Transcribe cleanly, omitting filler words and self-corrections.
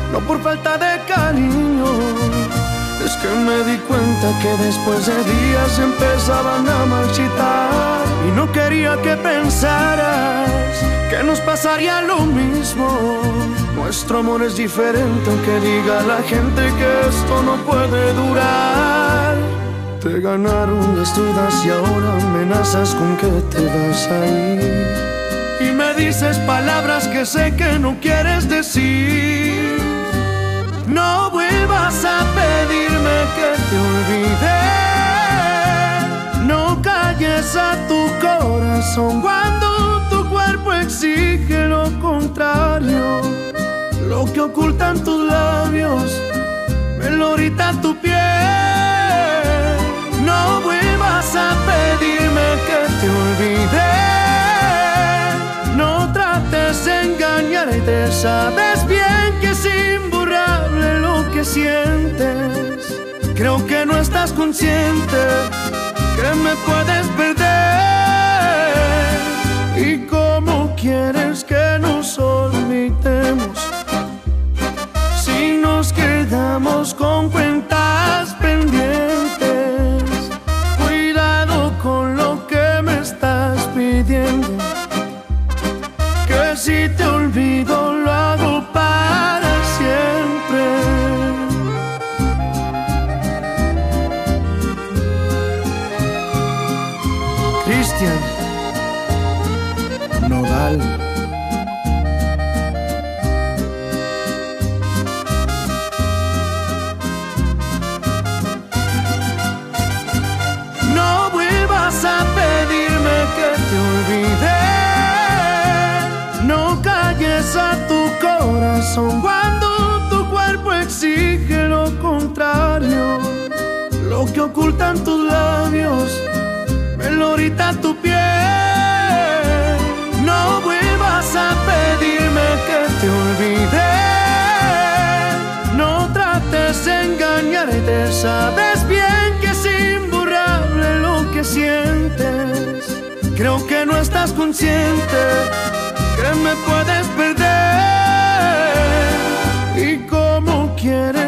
no por falta de cariño. Es que me di cuenta que después de días empezaban a marchitar, y no quería que pensaras que nos pasaría lo mismo. Nuestro amor es diferente, aunque diga la gente que esto no puede durar. Te ganaron las dudas y ahora amenazas con que te vas a ir, y me dices palabras que sé que no quieres decir. No vuelvas a pedirme que te olvide, no calles a tu corazón cuando tu cuerpo exige lo contrario. Lo que ocultan tus labios me lo grita tu piel. No vuelvas a pedirme que te olvide, no trates de engañarte, sabes bien que es imborrable lo que sientes. Creo que no estás consciente que me puedes perder. ¿Y cómo quieres que nos olvidemos si nos quedamos con cuentas pendientes? Cuidado con lo que me estás pidiendo, que si te olvido lo hago para siempre. Cristian Nodal. No vuelvas a pedirme que te olvide, no calles a tu corazón cuando tu cuerpo exige lo contrario. Lo que ocultan tus labios me lo grita tu piel. No vuelvas a pedirme que te olvide, no trates de engañarte, sabes bien que es imborrable lo que sientes. Creo que no estás consciente que me puedes perder. ¿Y cómo quieres